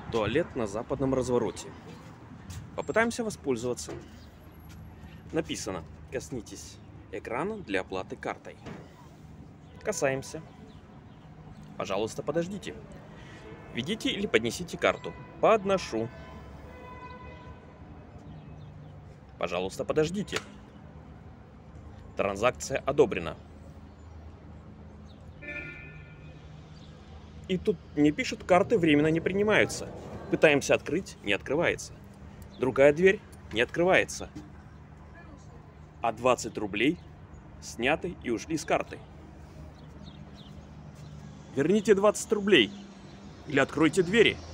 Туалет на западном развороте. Попытаемся воспользоваться. Написано: коснитесь экрана для оплаты картой. Касаемся. Пожалуйста, подождите. Введите или поднесите карту. Подношу. Пожалуйста, подождите. Транзакция одобрена. И тут мне пишут: карты временно не принимаются. Пытаемся открыть, не открывается. Другая дверь не открывается. А 20 рублей сняты и ушли с карты. Верните 20 рублей или откройте двери.